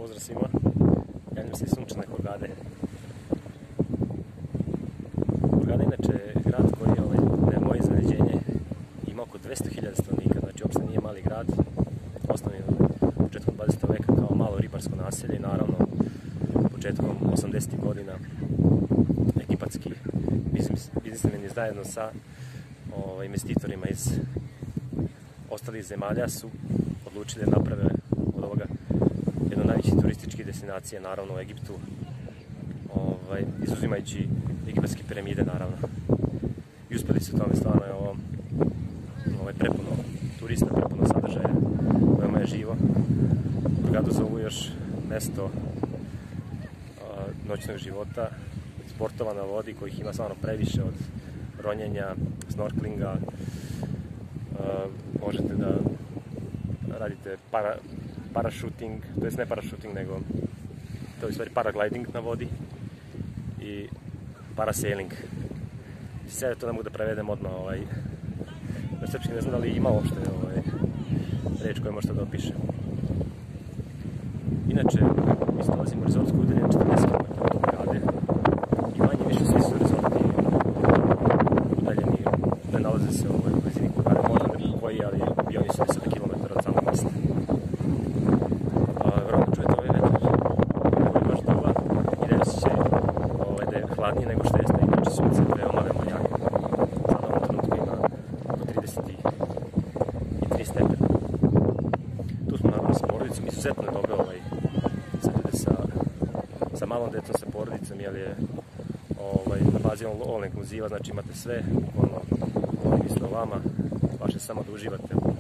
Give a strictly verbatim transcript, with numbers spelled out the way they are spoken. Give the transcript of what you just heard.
pozdrav svima. Javljam se iz sunčane Hurgade. Hurgada je inače grad koji je, ovaj, na moje iznenađenje, ima oko dvesta hiljada stanovnika, znači uopšte nije mali grad. Osnovan je početkom dvadesetog veka kao malo ribarsko naselje i naravno početkom osamdesetih godina egipatski biznismeni zajedno sa ovaj, investitorima iz ostalih zemalja su odlučili da naprave od ovoga jedno od najvećih turističkih destinacija, naravno u Egiptu, ovaj, izuzimajući egipatske piramide, naravno. I uspeli su u tome, stvarno je ovo ovaj, prepuno turista, prepuno sadržaja, veoma je živo. Hurgadu zovu još mesto a, noćnog života, sportova na vodi, kojih ima stvarno previše, od ronjenja, snorklinga, a, možete da radite para, parašuting, to jest ne parašuting, nego to je u stvari paragliding na vodi i parasailing. Sve to ne mogu da prevedem odmah, ovaj, na srpski ne znam da li ima uopšte ovaj, reč koju možete da opiše. Inače, mi se nalazimo u rezortsku udaljenju četrdeset kilometara od Hurgade i manje više svi su rezorti udaljeni, ne nalaze se ovaj, u blizini Hurgade, možda ne koji, ali i oni su deset kilometara od samog mesta. Vjerojatno čujete ovaj vetar koji baš duva i da se ovaj, da je hladnije nego što jeste, inače sunce je veoma, veoma jako. Sada u ovom trenutku ima oko trideset tri stepena. Tu smo naravno sa porodicom, izuzetno je dobro ovaj, sa, sa malom decom, sa porodicom, jer je ovaj, na bazi all inkluziva, znači imate sve, bukvalno oni misle o vama, vaše samo da uživate